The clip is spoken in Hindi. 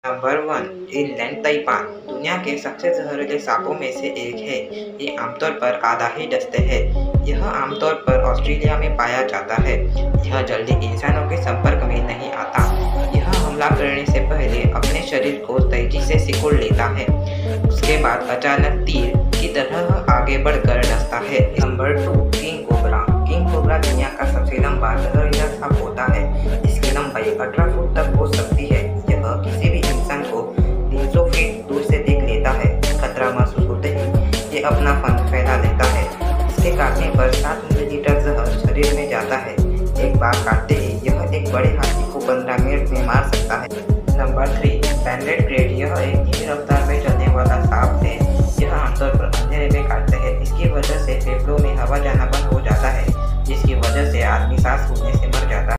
नंबर 1 इनलैंड तैपान दुनिया के सबसे जहरीले सांपों में से एक है। ये आमतौर पर आधा ही डसते हैं। यह आमतौर पर ऑस्ट्रेलिया में पाया जाता है। यह जल्दी इंसानों के संपर्क में नहीं आता। यह हमला करने से पहले अपने शरीर को तेजी से सिकुड़ लेता है। उसके बाद अचानक तीर की तरह आगे बढ़कर डसता है। Number 2 king cobra. King cobra दुनिया का सबसे लंबा जहरीला सांप होता है। इसकी लंबाई 18 फुट तक हो सकती है। यह किसी भी इंसान को 300 फीट दूर से देख लेता है। खतरा महसूस होते ही ये अपना फंद फैला देता है। इसके काटने पर 7 मिलीलीटर जहर शरीर में जाता है। एक बार काटते ही यह एक बड़े हाथी को 15 मिनट में मार सकता है। नंबर 3 पैनलेट ग्रेड। यह एक धीमी रफ्तार में चलने वाला सांप है। यह आमतौर पर अंधेरे में काटते हैं। इसकी वजह से फेफड़ों में हवा जाना बंद हो जाता है, जिसकी वजह से आदमी सांस फूलने से मर जाता है।